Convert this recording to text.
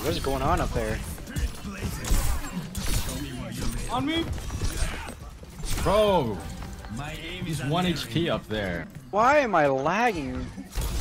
What's going on up there? On me! Bro! He's 1 HP up there. Why am I lagging?